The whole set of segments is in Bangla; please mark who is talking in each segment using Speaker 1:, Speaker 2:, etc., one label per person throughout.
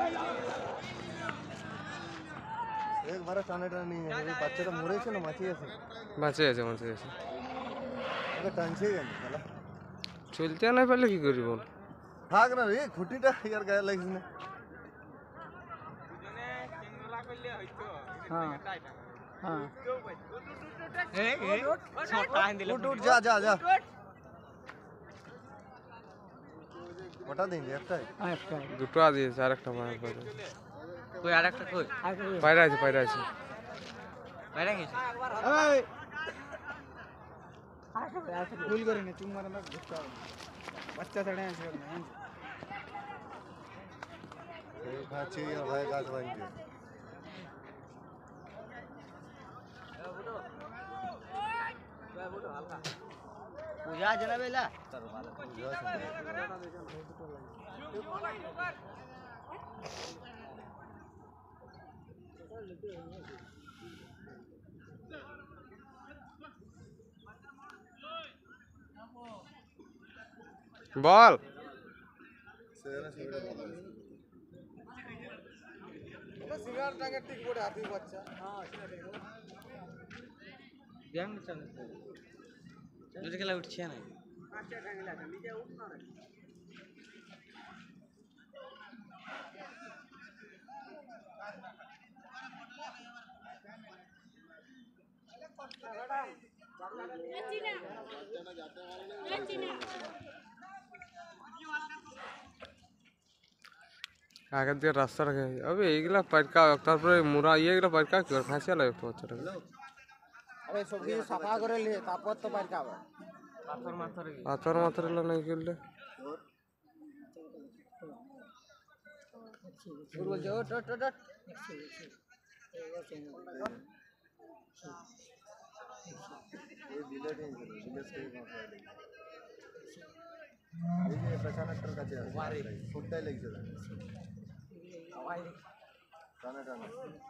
Speaker 1: একবারে টানাটা নিয়ে বাচ্চাটা মরেছে না মাছি আছে?
Speaker 2: বাঁচে আছে বাঁচে আছে।
Speaker 1: ওকে টানছে কেন শালা?
Speaker 2: চলতে না পারলে কি করি বল?
Speaker 1: থাক না রে, খুঁটিটা ইয়ার গায়ে লাগিস না। উঠ যা যা যা, ওটা দিন একটাই।
Speaker 2: দুটো দিয়েছে, আর একটা পায়রা পায়রা
Speaker 3: কই আর একটা কই
Speaker 2: পায়রা আছে পায়রা আছে।
Speaker 3: বাইরে গেছে
Speaker 4: ভুল করিনি তুমি মারা না বাচ্চা ছাড়ে আসবে না
Speaker 1: এই খাচ্ছি আর ভাই গাছ ভাঙছে।
Speaker 3: পূজা জানা বেলা
Speaker 2: বল।
Speaker 4: সিগারেট টাকে ঠিক করে হাতি বাচ্চা
Speaker 3: ব্যায়াম চালু যদি খেলা উঠছে না
Speaker 2: আগের দিকে রাস্তা রাখে আবে এইগুলা পাইকা, তারপরে মুরা ইয়েগুলা পাইকা কি ফাঁসিয়া লাগে একটু বাচ্চাটাকে।
Speaker 4: আরে সব কিছু সাফা করে নিয়ে তারপর তো বাইর খাবে
Speaker 2: পাথর মাথর এলা নাই করলে
Speaker 4: বলছে ওট ওট ওট
Speaker 1: এই বিলেট এই বিলেট থেকে মাছ এই যে পেছানাটার কাছে আছে ফুটটাই লাগছে টানা টানা।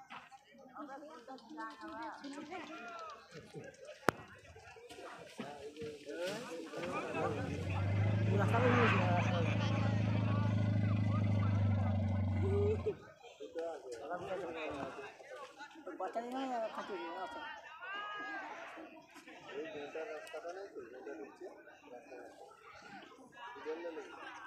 Speaker 4: বাচ্চা নিয়ে খাচ্ছি
Speaker 1: এই রাস্তাটা নেই তো, যেটা ঢুকছে রাস্তা